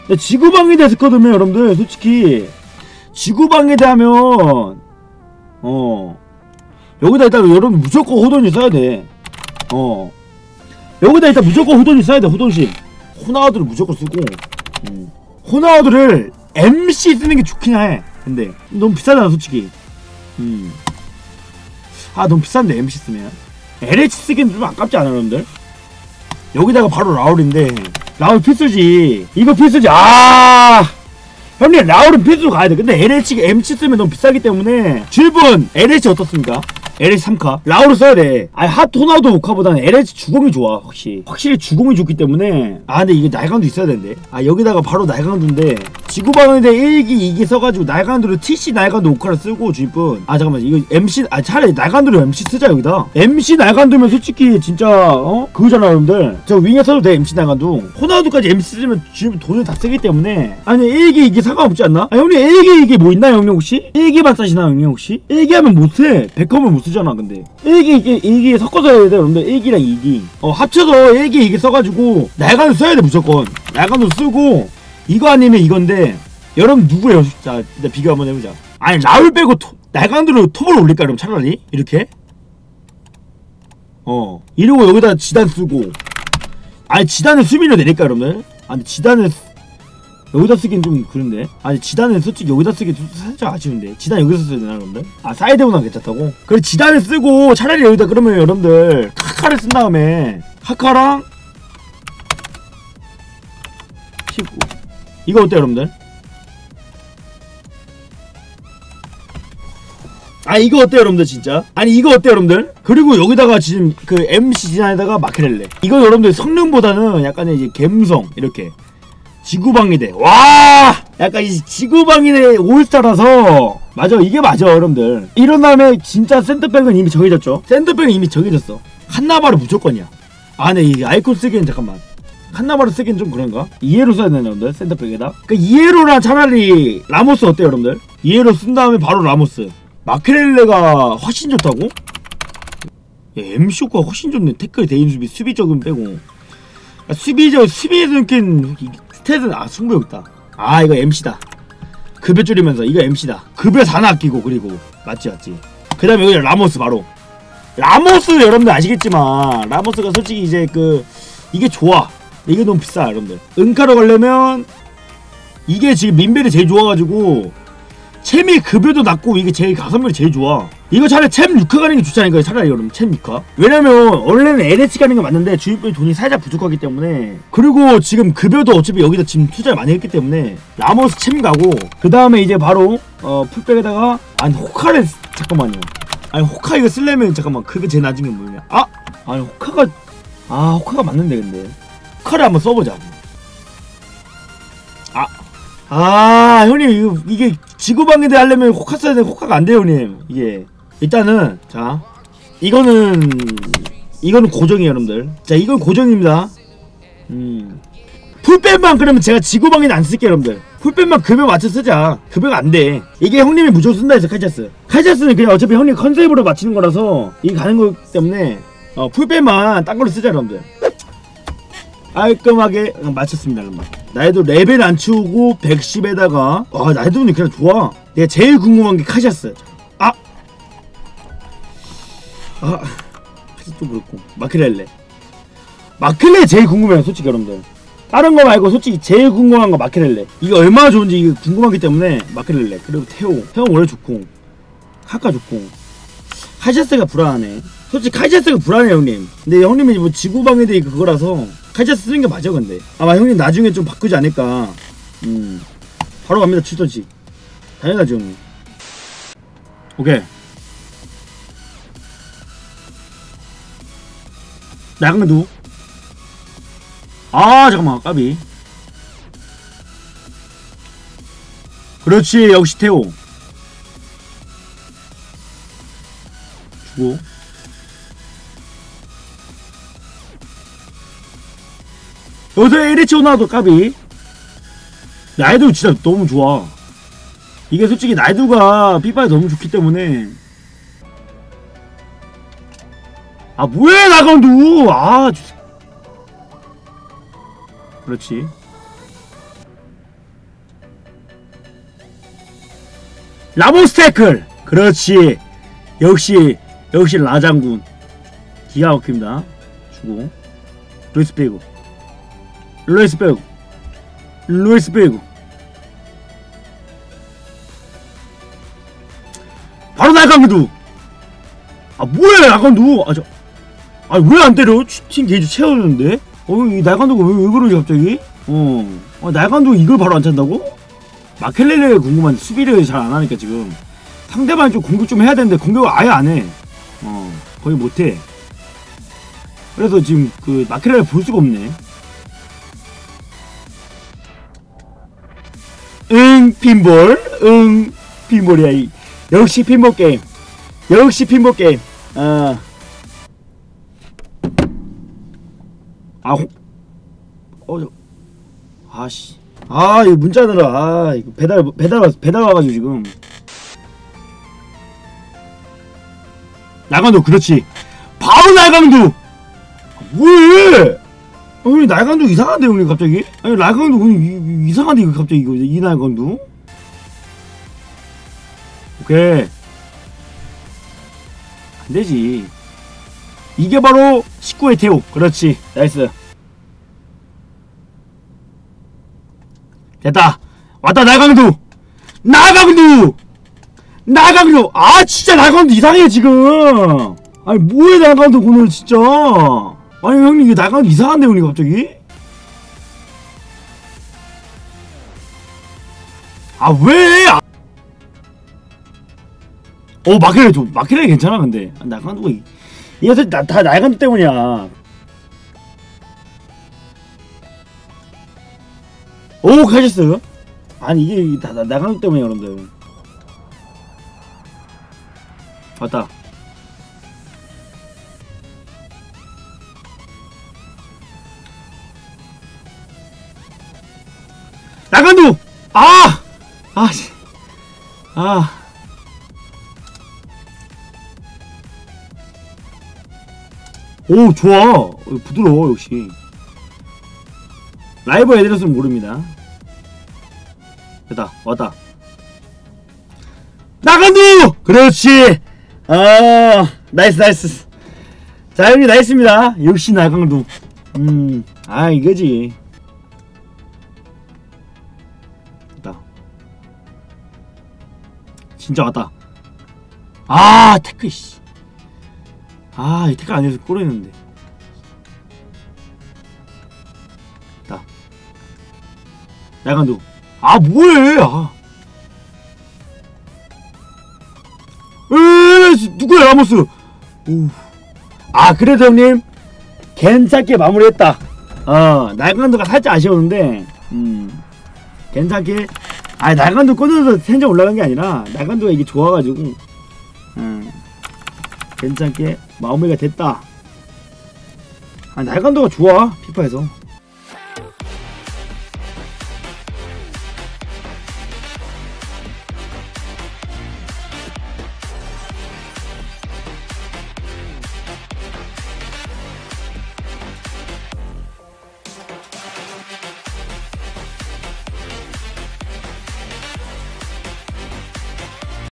근데 지구방위대 했거든요 여러분들. 솔직히 지구방위대 하면 여기다 일단 여러분 무조건 호돈이 써야돼. 여기다 일단 무조건 호돈이 써야돼. 호돈심 호나우드를 무조건 쓰고 호나우드를 MC 쓰는게 좋긴 해. 근데 너무 비싸잖아 솔직히. 아 너무 비싼데 MC 쓰면. LH 쓰기는 좀 아깝지 않아 여러분들? 여기다가 바로 라울인데 라울 필수지. 이거 필수지. 아 형님 라울은 필수로 가야돼. 근데 LH가 MC 쓰면 너무 비싸기 때문에 주일분 LH 어떻습니까? LH 3카 라울을 써야돼. 아니 핫 호나우드 5카보다는 LH 주공이 좋아. 확실히 주공이 좋기 때문에. 아 근데 이게 날강도 있어야 되는데. 아 여기다가 바로 날강도인데 지구방위대 1기 2기 써가지고 날강도를 TC 날강도 5카를 쓰고 주일분. 아 잠깐만 이거 MC 차라리 날강도를 MC 쓰자. 여기다 MC 날강도면 솔직히 진짜 그거잖아 여러분들. 저 윙에 써도 돼. MC 날강도. 호나우드까지 MC 쓰면 주일분 돈을 다 쓰기 때문에. 아니 1기 2기 상관없지 않나? 아 형님 1기 2기 뭐 있나요 형님 혹시? 1기만 쓰시나 형님 혹시? 1기 하면 못해. 100컴을 못 쓰잖아. 근데 1기 2기 섞어서 해야 돼 여러분들. 1기랑 2기 합쳐서 1기 2기 써가지고 날간도 써야 돼. 무조건 날간도 쓰고. 이거 아니면 이건데 여러분 누구예요? 자 일단 비교 한번 해보자. 아니 라울 빼고 날간도로 톱을 올릴까 그럼 차라리 이렇게 이러고 여기다 지단 쓰고. 아니 지단을 수비로 내릴까 여러분들? 아니 지단을 여기다 쓰긴 좀 그런데. 아니 지단은 솔직히 여기다 쓰기 좀 살짝 아쉬운데. 지단 여기서 써야 되나 여러분들? 아 사이드보다 괜찮다고? 그래 지단을 쓰고 차라리 여기다 그러면 여러분들 카카를 쓴 다음에 카카랑 19 이거 어때요 여러분들? 아 이거 어때요 여러분들 진짜? 아니 이거 어때요 여러분들? 그리고 여기다가 지금 그 MC 지단에다가 마케렐레. 이거 여러분들 성능보다는 약간의 이제 갬성 이렇게 지구방위대. 와 약간 이 지구방위대 올스타라서 맞아. 이게 맞아 여러분들. 이런 다음에 진짜 센터백은 이미 정해졌죠. 센터백은 이미 정해졌어. 칸나바르 무조건이야. 아 근데 이 아이콘 쓰기엔 잠깐만 칸나바르 쓰기엔 좀 그런가? 이에로 써야 되나 여러분들? 센터백에다. 그 이에로랑 차라리 라모스 어때요 여러분들? 이에로 쓴 다음에 바로 라모스. 마케렐레가 훨씬 좋다고? 야, MCO가 훨씬 좋네. 태클 대인 수비 수비적은 빼고. 아, 수비에서 느낀 스탯은 승부 여기 있다. 아 이거 MC다. 급여 줄이면서 이거 MC다. 급여 4나 아끼고. 그리고 맞지. 그 다음에 여기 라모스 바로. 라모스 여러분들 아시겠지만 라모스가 솔직히 이제 이게 좋아. 이게 너무 비싸 여러분들. 은카로 가려면 이게 지금 민벨이 제일 좋아가지고 챔이 급여도 낮고 이게 제일 가성비가 제일 좋아. 이거 차라리 챔 6카 가는 게 좋지 않을까요? 차라리 여러분 챔 6카. 왜냐면 원래는 LH 가는 게 맞는데 주입분이 돈이 살짝 부족하기 때문에. 그리고 지금 급여도 어차피 여기다 지금 투자를 많이 했기 때문에 라모스 챔 가고. 그 다음에 이제 바로 풀백에다가 아니 호카를 잠깐만요. 아니 호카 이거 쓰려면 잠깐만 급여 제일 낮은 게 뭐냐? 아니 호카가 맞는데. 근데 호카를 한번 써보자. 형님 이게 지구방위대 하려면 호카 써야 돼. 호카가 안 돼요 형님. 이게 일단은 자 이거는 고정이에요 여러분들. 자 이건 고정입니다. 풀백만 그러면 제가 지구방위대 안 쓸게요 여러분들. 풀백만 급여 맞춰 쓰자. 급여가 안 돼. 이게 형님이 무조건 쓴다 해서 카이자스는 그냥 어차피 형님 컨셉으로 맞추는 거라서 이게 가는 거기 때문에 풀백만 딴 걸로 쓰자 여러분들. 깔끔하게 맞췄습니다 여러분. 나이도 레벨 안 치우고 110에다가 나이도는 그냥 좋아. 내가 제일 궁금한 게 카시아스. 카시도 그렇고 마케렐레 제일 궁금해요 솔직히 여러분들. 다른 거 말고 솔직히 제일 궁금한 거 마케렐레. 이게 얼마나 좋은지 이게 궁금하기 때문에 마케렐레. 그리고 테오 원래 좋고 카카 좋고. 카시아스가 불안하네. 솔직히 카이자스가 불안해 형님. 근데 형님이 뭐 지구방위대 그거라서 카이자스 쓰는 게 맞아. 근데 아마 형님 나중에 좀 바꾸지 않을까. 바로 갑니다. 출전식 당연하죠 형님. 오케이 나간 누구? 잠깐만 까비. 그렇지 역시 태호 주고. 여기서 LH 오나도 까비. 나이도 진짜 너무 좋아. 이게 솔직히 나이도가 피파에 너무 좋기 때문에. 뭐해 나간두. 그렇지. 라몬스테클. 그렇지. 역시 라장군. 기가 막힙니다. 주고 루이스 빼고 바로 날강두. 아 뭐야 날강두. 왜 안 때려? 팀 게이지 채워줬는데. 이 날강두가 왜 그러지 갑자기? 날강두 이걸 바로 안 찬다고? 마켈렐레 궁금한데 수비를 잘 안 하니까 지금 상대방이 좀 공격 좀 해야 되는데 공격을 아예 안 해. 거의 못해. 그래서 지금 그 마켈렐레 볼 수가 없네. pin볼이야. 역시 핀볼 게임. 이거 문자 넣으라. 이거 배달 와가지고 지금. 날강두. 그렇지. 바로 날강두. 왜? 형님 날강두 이상한데 형님 갑자기? 아니 날강두 이상한데 이거 갑자기 이 날강두? 오케이. 안되지. 이게 바로 19의 태호. 그렇지. 나이스. 됐다. 왔다. 날강두. 아 진짜 날강두 이상해 지금. 아니 뭐해 날강두 오늘 진짜. 아니 형님 이게 날강두 이상한데 형님 갑자기? 아 왜? 마켈렐레 괜찮아. 근데 날강두가 이 녀석 다 날강두 때문이야. 오 가셨어요? 아니 이게 다 날강두 때문이야 여러분들. 왔다. 날강두! 오 좋아. 부드러워 역시. 라이브 애들이었으면 모릅니다. 됐다. 왔다. 날강두! 그렇지. 나이스. 자 형님 나이스입니다. 역시 날강두. 이거지. 됐다. 진짜 왔다. 태클 씨. 이 태클 안 해서 꼬르는데. 됐다. 날강두. 뭐해? 누구야 라모스. 그래도 형님 괜찮게 마무리했다. 날강두가 살짝 아쉬웠는데 괜찮게. 날강두 꺼내서 텐션 올라간 게 아니라 날강두가 이게 좋아가지고 괜찮게 마무리가 됐다. 날강두가 좋아 피파에서.